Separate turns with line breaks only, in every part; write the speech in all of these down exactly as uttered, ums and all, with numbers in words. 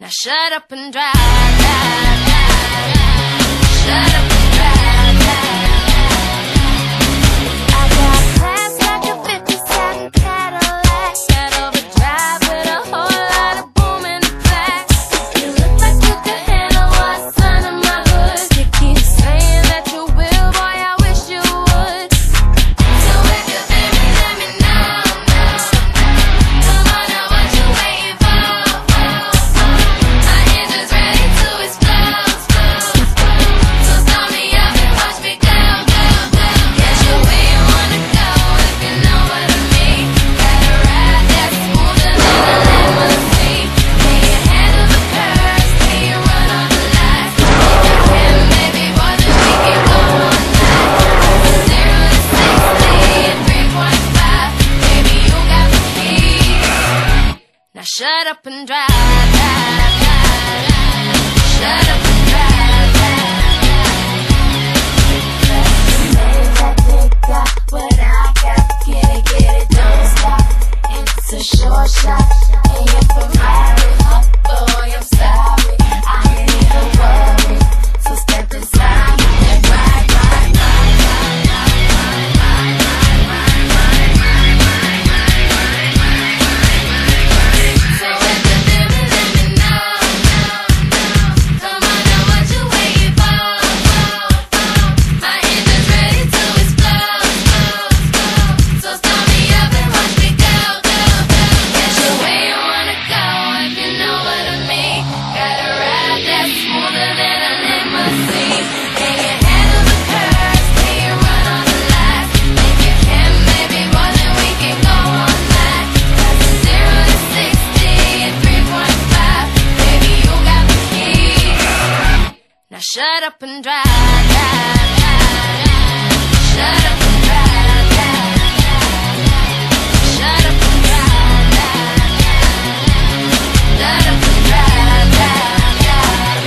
Now shut up and drive, drive, drive, drive. Shut up and drive, drive, drive. I got plans like a fifty-seven Cadillac, got overdrive with a whole lot of boom in the back. You look like you could handle what's under my hood. You keep saying that you will, boy, I wish you would. So if you feel me, let me know, know, know. Come on now, what you waiting for? My engine's ready to explode, explode, explode. So start me up and watch me go, go, go. Get you where you wanna go, if you know what I mean. Got a ride that's smoother than a limousine. Can you handle the curves? Can you run on the lights? If you can, baby boy, then we can go all night. Zero to sixty in three point five. Baby, you got the key. Now shut up and drive, drive, drive, drive. Shut up and drive, drive, drive. That they got what I got. Get it, get it, don't stop. It's a short shot. And you're Ferrari, huh? Boy, I'm sorry. I ain't even worried. So step inside and ride, ride, ride, ride, ride, ride, ride, ride, ride, ride, ride, ride, ride, ride. So if you feel me, let me know, know, know. Come on now, what you waiting for? My engine's ready to explode, explode, explode. So start me up and watch me go, go, go. Get you where you wanna go, if you know what I mean. Got a ride that's smoother than a limousine. Can you handle the curves? Can you run on the lights? If you can, baby boy, then we can go all night. Cause it's zero to sixty in three point five. Baby, you got the key. Now shut up and drive, drive, drive, drive. Shut up and drive, drive, drive, drive. Shut up and drive, drive, drive, drive. Shut up and drive, drive, drive, drive,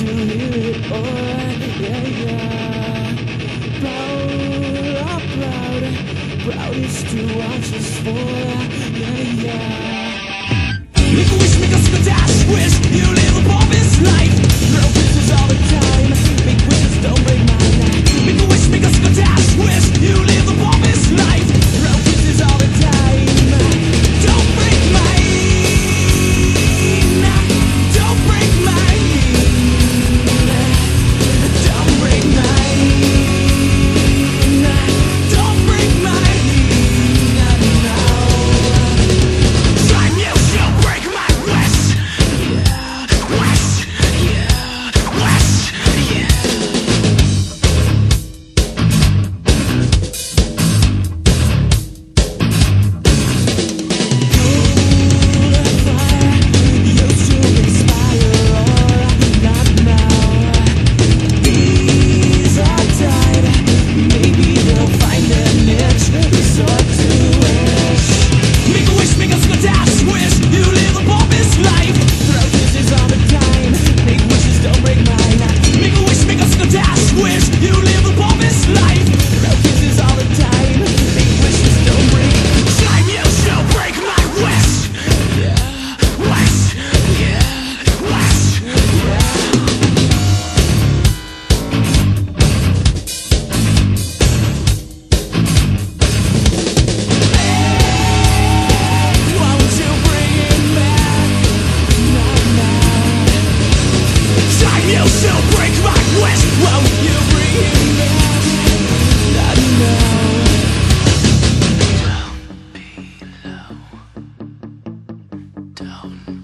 to hear it all, yeah, yeah. Proud, oh, proud, proudest to watch us fall, yeah, yeah. Make a wish, make a single dash wish, you live above this life. Throw kisses all the time, make wishes, don't break my neck. Make a wish, make a single dash wish, you live above this life. Throw kisses all the time, don't break my, don't break my, don't break my, don't break my, no. Time you shall break my wish, yeah, wish, yeah, wish, yeah. Down.